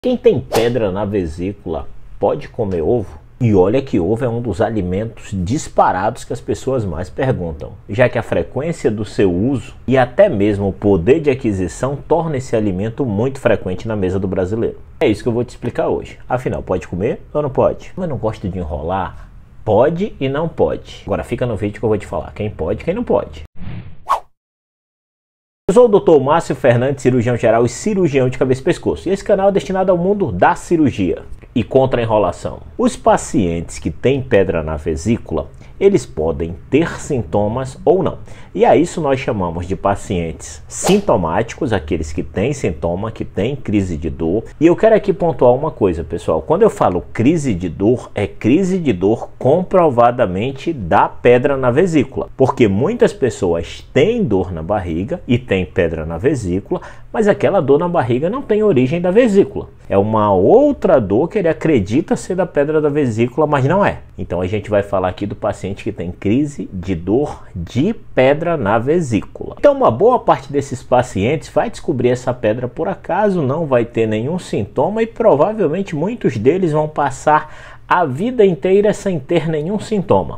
Quem tem pedra na vesícula pode comer ovo? E olha que ovo é um dos alimentos disparados que as pessoas mais perguntam, já que a frequência do seu uso e até mesmo o poder de aquisição torna esse alimento muito frequente na mesa do brasileiro. É isso que eu vou te explicar hoje. Afinal, pode comer ou não pode? Mas não gosto de enrolar? Pode e não pode. Agora fica no vídeo que eu vou te falar quem pode e quem não pode. Eu sou o Dr. Márcio Fernandes, cirurgião geral e cirurgião de cabeça e pescoço. E esse canal é destinado ao mundo da cirurgia e contra a enrolação. Os pacientes que têm pedra na vesícula, eles podem ter sintomas ou não. E a isso nós chamamos de pacientes sintomáticos, aqueles que têm sintoma, que têm crise de dor. E eu quero aqui pontuar uma coisa, pessoal. Quando eu falo crise de dor, é crise de dor comprovadamente da pedra na vesícula. Porque muitas pessoas têm dor na barriga e têm pedra na vesícula, mas aquela dor na barriga não tem origem da vesícula. É uma outra dor que ele acredita ser da pedra da vesícula, mas não é. Então a gente vai falar aqui do paciente que tem crise de dor de pedra na vesícula. Então uma boa parte desses pacientes vai descobrir essa pedra por acaso, não vai ter nenhum sintoma e provavelmente muitos deles vão passar a vida inteira sem ter nenhum sintoma.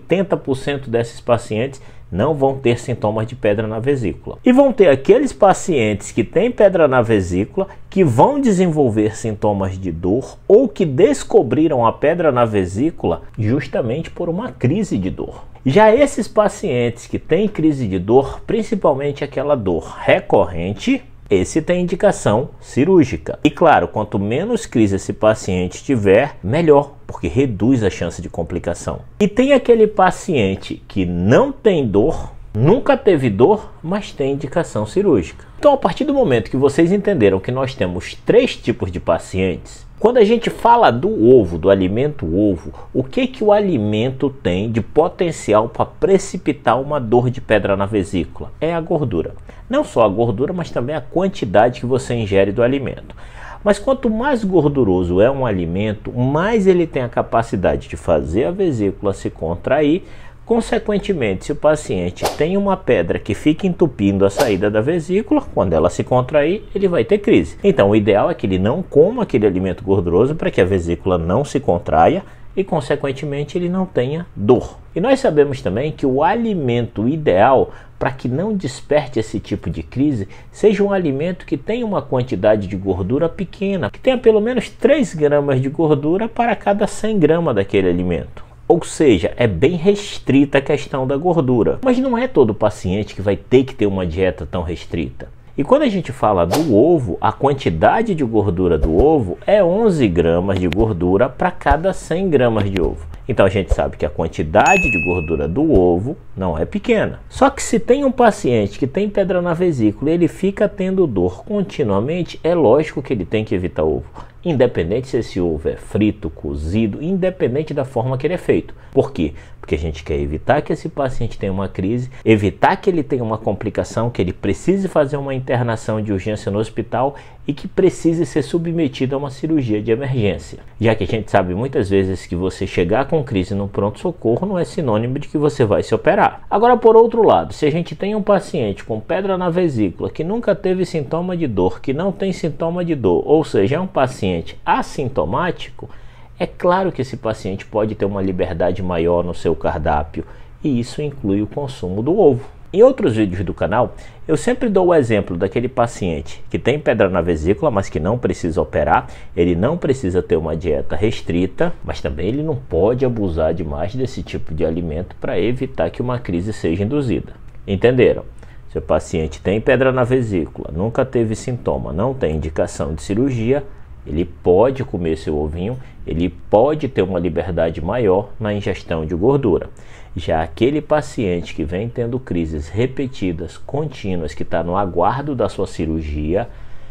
80% desses pacientes não vão ter sintomas de pedra na vesícula. E vão ter aqueles pacientes que têm pedra na vesícula que vão desenvolver sintomas de dor ou que descobriram a pedra na vesícula justamente por uma crise de dor. Já esses pacientes que têm crise de dor, principalmente aquela dor recorrente, esse tem indicação cirúrgica. E claro, quanto menos crise esse paciente tiver, melhor, porque reduz a chance de complicação. E tem aquele paciente que não tem dor, nunca teve dor, mas tem indicação cirúrgica. Então, a partir do momento que vocês entenderam que nós temos três tipos de pacientes, quando a gente fala do ovo, do alimento ovo, o que o alimento tem de potencial para precipitar uma dor de pedra na vesícula? É a gordura. Não só a gordura, mas também a quantidade que você ingere do alimento. Mas quanto mais gorduroso é um alimento, mais ele tem a capacidade de fazer a vesícula se contrair. Consequentemente, se o paciente tem uma pedra que fica entupindo a saída da vesícula, quando ela se contrair, ele vai ter crise. Então, o ideal é que ele não coma aquele alimento gorduroso para que a vesícula não se contraia e, consequentemente, ele não tenha dor. E nós sabemos também que o alimento ideal para que não desperte esse tipo de crise seja um alimento que tenha uma quantidade de gordura pequena, que tenha pelo menos 3 gramas de gordura para cada 100 gramas daquele alimento. Ou seja, é bem restrita a questão da gordura. Mas não é todo paciente que vai ter que ter uma dieta tão restrita. E quando a gente fala do ovo, a quantidade de gordura do ovo é 11 gramas de gordura para cada 100 gramas de ovo. Então a gente sabe que a quantidade de gordura do ovo não é pequena. Só que se tem um paciente que tem pedra na vesícula e ele fica tendo dor continuamente, é lógico que ele tem que evitar ovo. Independente se esse ovo é frito, cozido, independente da forma que ele é feito. Por quê? Porque a gente quer evitar que esse paciente tenha uma crise, evitar que ele tenha uma complicação, que ele precise fazer uma internação de urgência no hospital e que precise ser submetido a uma cirurgia de emergência. Já que a gente sabe muitas vezes que você chegar com crise no pronto-socorro não é sinônimo de que você vai se operar. Agora, por outro lado, se a gente tem um paciente com pedra na vesícula que nunca teve sintoma de dor, que não tem sintoma de dor, ou seja, é um paciente assintomático, é claro que esse paciente pode ter uma liberdade maior no seu cardápio e isso inclui o consumo do ovo. Em outros vídeos do canal, eu sempre dou o exemplo daquele paciente que tem pedra na vesícula, mas que não precisa operar, ele não precisa ter uma dieta restrita, mas também ele não pode abusar demais desse tipo de alimento para evitar que uma crise seja induzida. Entenderam? Se o paciente tem pedra na vesícula, nunca teve sintoma, não tem indicação de cirurgia, ele pode comer seu ovinho, ele pode ter uma liberdade maior na ingestão de gordura. Já aquele paciente que vem tendo crises repetidas, contínuas, que está no aguardo da sua cirurgia,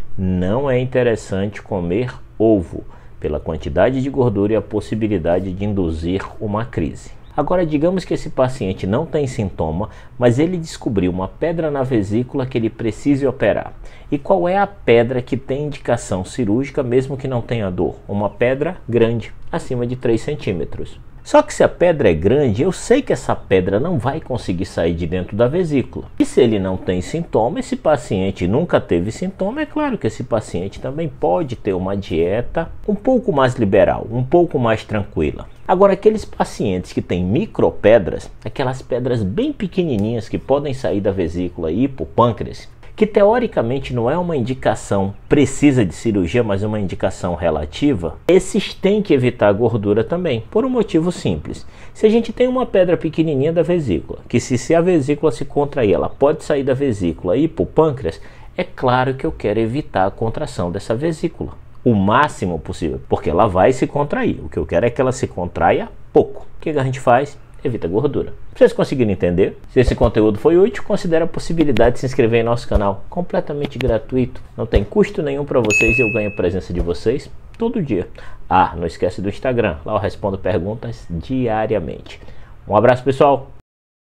não é interessante comer ovo, pela quantidade de gordura e a possibilidade de induzir uma crise. Agora, digamos que esse paciente não tem sintoma, mas ele descobriu uma pedra na vesícula que ele precise operar. E qual é a pedra que tem indicação cirúrgica mesmo que não tenha dor? Uma pedra grande, acima de 3 centímetros. Só que se a pedra é grande, eu sei que essa pedra não vai conseguir sair de dentro da vesícula. E se ele não tem sintoma, esse paciente nunca teve sintoma, é claro que esse paciente também pode ter uma dieta um pouco mais liberal, um pouco mais tranquila. Agora, aqueles pacientes que têm micropedras, aquelas pedras bem pequenininhas que podem sair da vesícula e ir para o pâncreas, que teoricamente não é uma indicação precisa de cirurgia, mas uma indicação relativa, esses têm que evitar a gordura também, por um motivo simples. Se a gente tem uma pedra pequenininha da vesícula, que se a vesícula se contrair, ela pode sair da vesícula e ir para o pâncreas, é claro que eu quero evitar a contração dessa vesícula o máximo possível, porque ela vai se contrair. O que eu quero é que ela se contraia pouco. O que a gente faz? Evita gordura. Vocês conseguiram entender? Se esse conteúdo foi útil, considere a possibilidade de se inscrever em nosso canal, completamente gratuito. Não tem custo nenhum para vocês e eu ganho a presença de vocês todo dia. Ah, não esquece do Instagram, lá eu respondo perguntas diariamente. Um abraço, pessoal!